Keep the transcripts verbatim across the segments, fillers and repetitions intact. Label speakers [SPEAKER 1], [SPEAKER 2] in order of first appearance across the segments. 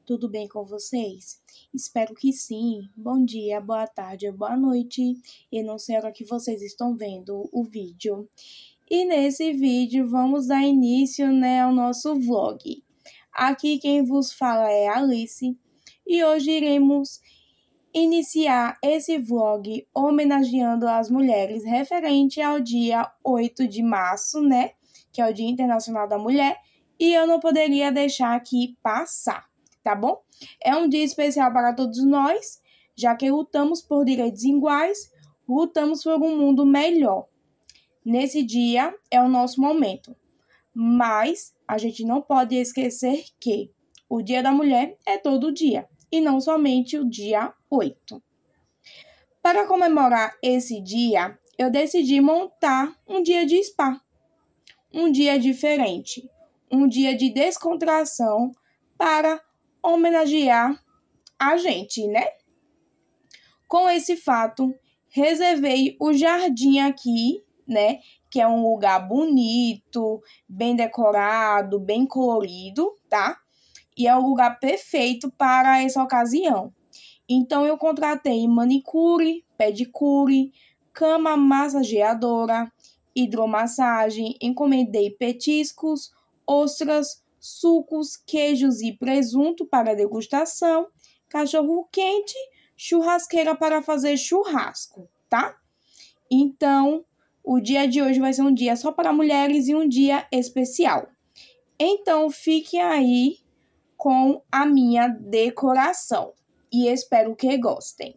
[SPEAKER 1] tudo bem com vocês? Espero que sim. Bom dia, boa tarde, boa noite. Eu não sei a hora que vocês estão vendo o vídeo. E nesse vídeo vamos dar início, né, ao nosso vlog. Aqui quem vos fala é a Alice e hoje iremos iniciar esse vlog homenageando as mulheres referente ao dia oito de março, né, que é o Dia Internacional da Mulher, e eu não poderia deixar aqui passar, tá bom? É um dia especial para todos nós, já que lutamos por direitos iguais, lutamos por um mundo melhor. Nesse dia é o nosso momento, mas a gente não pode esquecer que o Dia da Mulher é todo dia, e não somente o dia oito. Para comemorar esse dia, eu decidi montar um dia de spa, um dia diferente, um dia de descontração para homenagear a gente, né? Com esse fato, reservei o jardim aqui, né? Que é um lugar bonito, bem decorado, bem colorido, tá? E é o lugar perfeito para essa ocasião. Então, eu contratei manicure, pedicure, cama massageadora, hidromassagem, encomendei petiscos, ostras, sucos, queijos e presunto para degustação, cachorro quente, churrasqueira para fazer churrasco, tá? Então, o dia de hoje vai ser um dia só para mulheres e um dia especial. Então, fiquem aí com a minha decoração e espero que gostem.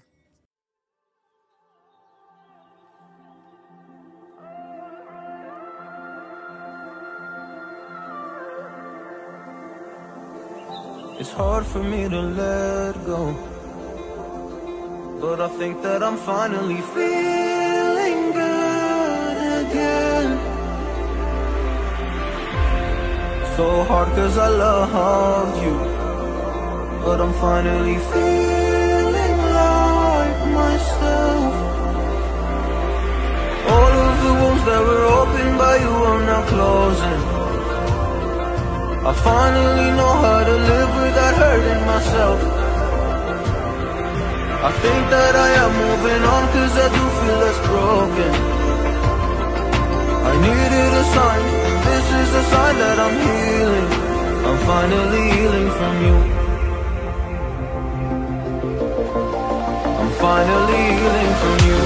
[SPEAKER 2] It's hard for me to let go, but I think that I'm finally feeling good again. So hard cause I loved you, but I'm finally feeling like myself. All of the wounds that were opened by you are now closing. I finally know how to live without hurting myself. I think that I am moving on cause I do feel less broken. I needed a sign, this is a sign that I'm healing. I'm finally healing from you. I'm finally healing from you.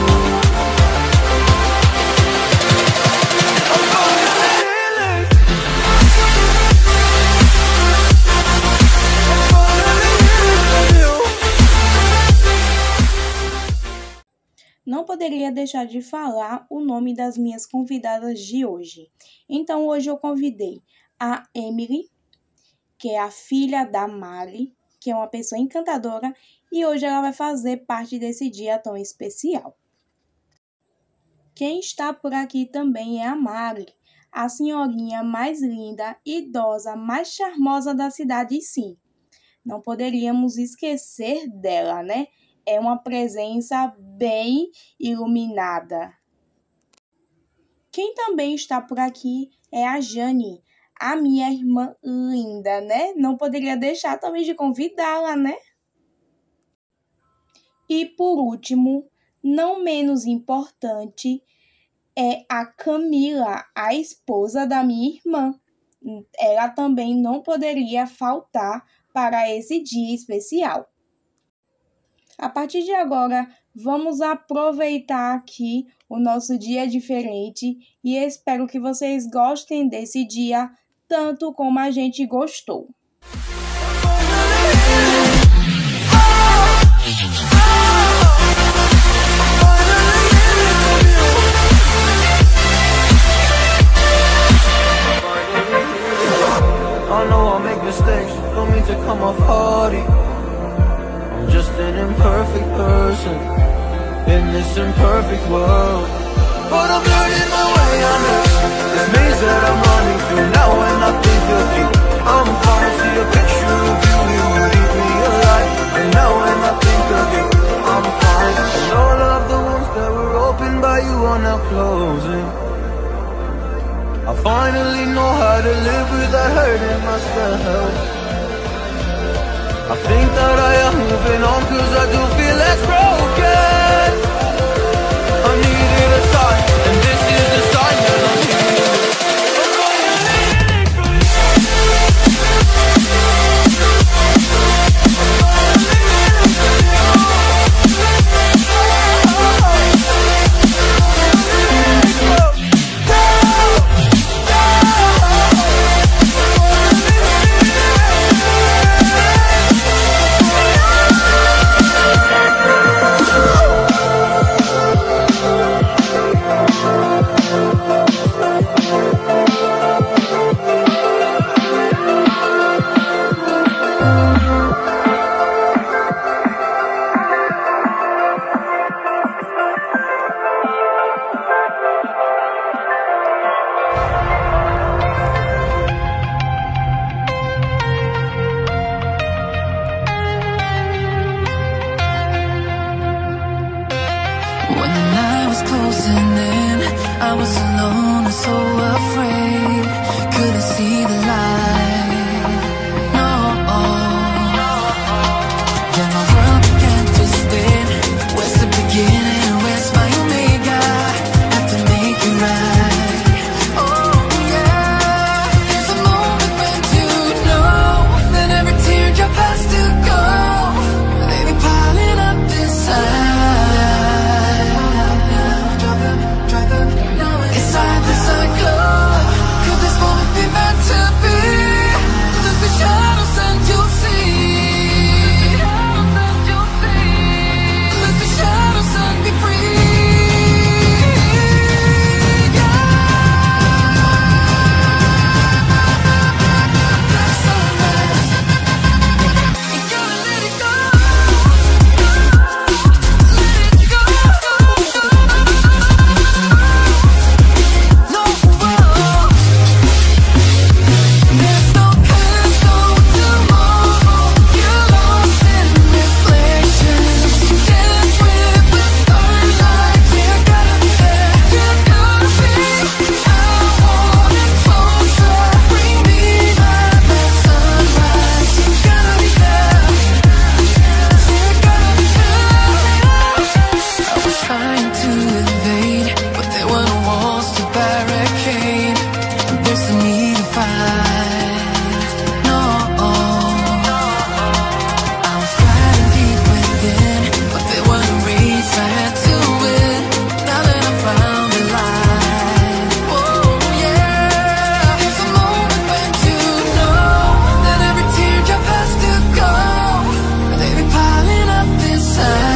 [SPEAKER 1] Não poderia deixar de falar o nome das minhas convidadas de hoje. Então, hoje eu convidei a Emily, que é a filha da Mari, que é uma pessoa encantadora, e hoje ela vai fazer parte desse dia tão especial. Quem está por aqui também é a Mari, a senhorinha mais linda, idosa, mais charmosa da cidade, sim. Não poderíamos esquecer dela, né? É uma presença bem iluminada. Quem também está por aqui é a Jane, a minha irmã linda, né? Não poderia deixar também de convidá-la, né? E por último, não menos importante, é a Camila, a esposa da minha irmã. Ela também não poderia faltar para esse dia especial. A partir de agora, vamos aproveitar aqui o nosso dia diferente e espero que vocês gostem desse dia tanto como a gente gostou.
[SPEAKER 2] I know I make mistakes, don't mean to come off hardy. I'm just an imperfect person in this imperfect world, but I'm learning my way on this. This maze that I'm running through now when I think of you, I'm fine, see a picture of you, you would eat me alive. And now when I think of you, I'm fine. And all of the wounds that were opened by you are now closing. I finally know how to live without hurting myself. I think that I am moving on, cause I do feel less broken. I needed a sign, and this is the sign that I'm healing.
[SPEAKER 3] When the night was closing in, I was alone and so afraid. Couldn't see the light, no. Then my world began to spin. Where's the beginning and where's my omega? Have to make it right. Oh yeah, there's a moment when you know that every teardrop has to go. They be piling up inside. Inside the cycle, could this moment be meant to be? There's the shadows and you'll see. There's the shadows and be free. Black sunrise, you gotta let it go. Let it go. Trying to invade, but there were no walls to barricade. There's a need to fight, no. I was fighting deep within, but there were no raids I had to win. Now that I found the light, oh yeah. There's a moment when you know that every teardrop has to go. They be piling up inside.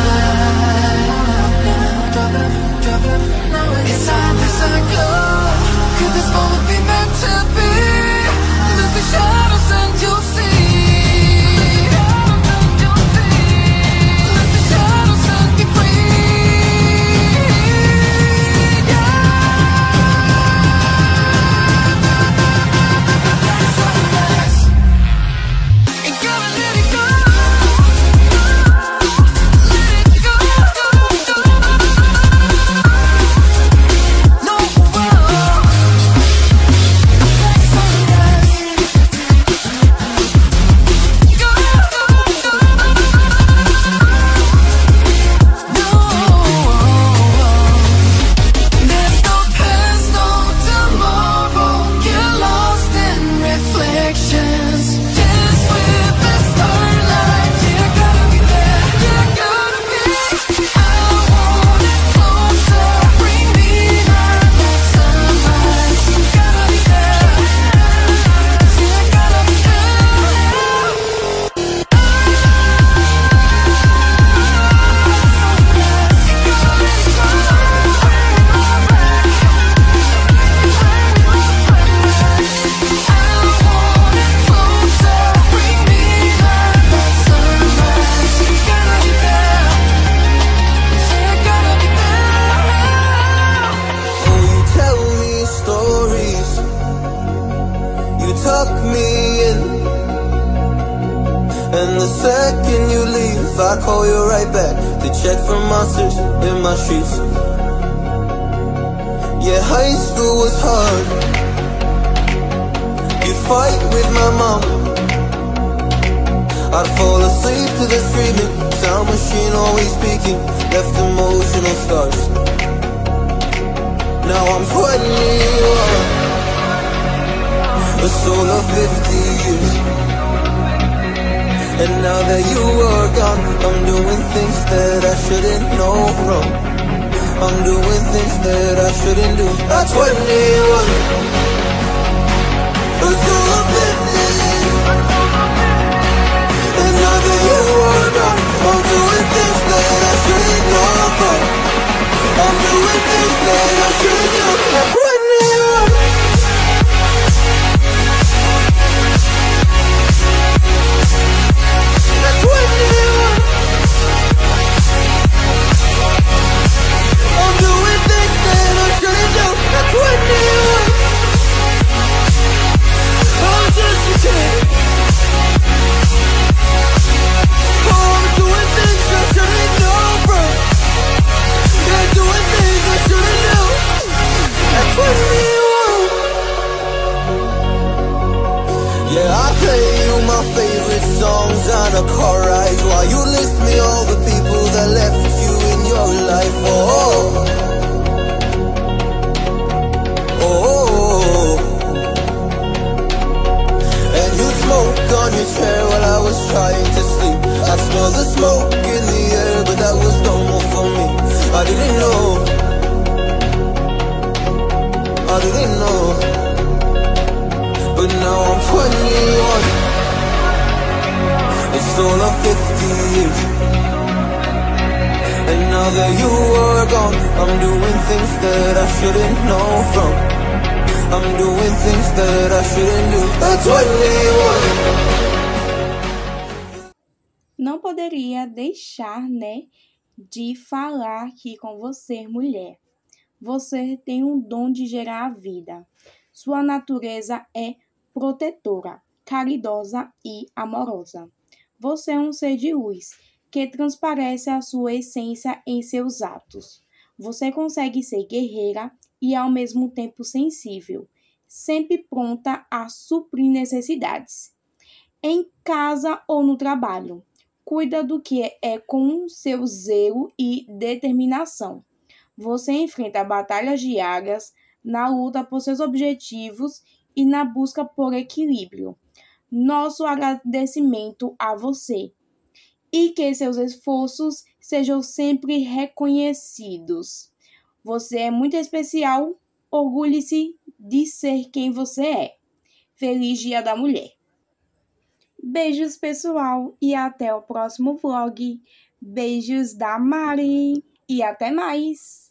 [SPEAKER 3] Inside the cycle, could this moment be meant to be? There's the shadows and you'll see. There's the shadows and be free. Black sunrise, you gotta let it go. Let it go.
[SPEAKER 2] And the second you leave, I call you right back to check for monsters in my streets. Yeah, high school was hard. You'd fight with my mom. I'd fall asleep to the screaming, sound machine always speaking, left emotional scars. Now I'm twenty-one, a soul of fifty years. And now that you are gone, I'm doing things that I shouldn't know from. I'm doing things that I shouldn't do. At twenty-one, a soul of fifty years. And now that you are gone, I'm doing things that I shouldn't know from. I'm doing things that I shouldn't do. At twenty-one. Yeah, I play you my favorite songs on a car ride while you list me all the people that left you in your life. Oh, oh, oh. And you smoke on your chair while I was trying to sleep. I smell the smoke in the air, but that was normal for me. I didn't know, I didn't know. But now I'm twenty-one, a soul of fifty years. And now that you are gone, I'm doing things that I shouldn't know from. I'm doing things that I shouldn't do. At twenty-one.
[SPEAKER 1] Não poderia deixar, né, de falar aqui com você, mulher. Você tem um dom de gerar a vida. Sua natureza é protetora, caridosa e amorosa. Você é um ser de luz que transparece a sua essência em seus atos. Você consegue ser guerreira e ao mesmo tempo sensível, sempre pronta a suprir necessidades. Em casa ou no trabalho, cuida do que é com seu zelo e determinação. Você enfrenta batalhas diárias na luta por seus objetivos e na busca por equilíbrio. Nosso agradecimento a você e que seus esforços sejam sempre reconhecidos. Você é muito especial, orgulhe-se de ser quem você é. Feliz Dia da Mulher! Beijos, pessoal, e até o próximo vlog. Beijos da Mari e até mais!